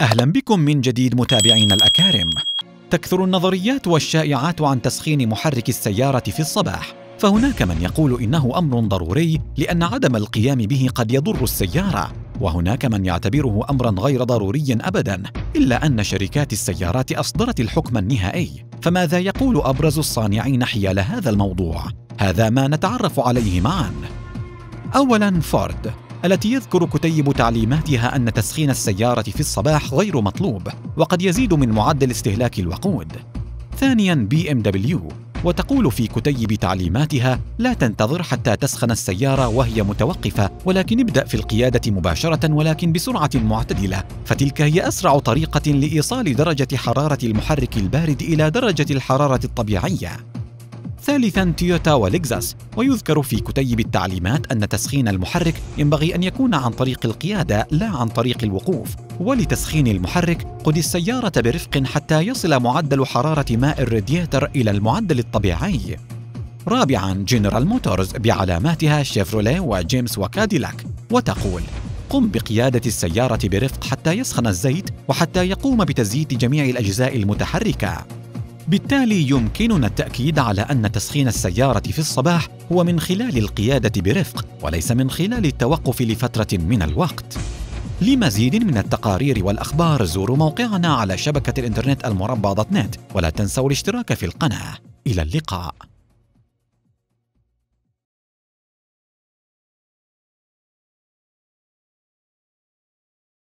أهلا بكم من جديد متابعينا الأكارم. تكثر النظريات والشائعات عن تسخين محرك السيارة في الصباح، فهناك من يقول إنه أمر ضروري لأن عدم القيام به قد يضر السيارة، وهناك من يعتبره أمرا غير ضروري أبدا، إلا أن شركات السيارات أصدرت الحكم النهائي. فماذا يقول أبرز الصانعين حيال هذا الموضوع؟ هذا ما نتعرف عليه معا. أولا، فورد التي يذكر كتيب تعليماتها أن تسخين السيارة في الصباح غير مطلوب وقد يزيد من معدل استهلاك الوقود. ثانياً، BMW وتقول في كتيب تعليماتها: لا تنتظر حتى تسخن السيارة وهي متوقفة، ولكن ابدأ في القيادة مباشرة ولكن بسرعة معتدلة، فتلك هي أسرع طريقة لإيصال درجة حرارة المحرك البارد إلى درجة الحرارة الطبيعية. ثالثاً، تويوتا ولكزاس ويذكر في كتيب التعليمات أن تسخين المحرك ينبغي أن يكون عن طريق القيادة لا عن طريق الوقوف، ولتسخين المحرك قد السيارة برفق حتى يصل معدل حرارة ماء الرادياتر إلى المعدل الطبيعي. رابعاً، جنرال موتورز بعلاماتها شيفروليه وجيمس وكاديلاك وتقول: قم بقيادة السيارة برفق حتى يسخن الزيت وحتى يقوم بتزييت جميع الأجزاء المتحركة. بالتالي يمكننا التأكيد على أن تسخين السيارة في الصباح هو من خلال القيادة برفق وليس من خلال التوقف لفترة من الوقت. لمزيد من التقارير والأخبار زوروا موقعنا على شبكة الإنترنت المربع.net، ولا تنسوا الاشتراك في القناة. إلى اللقاء.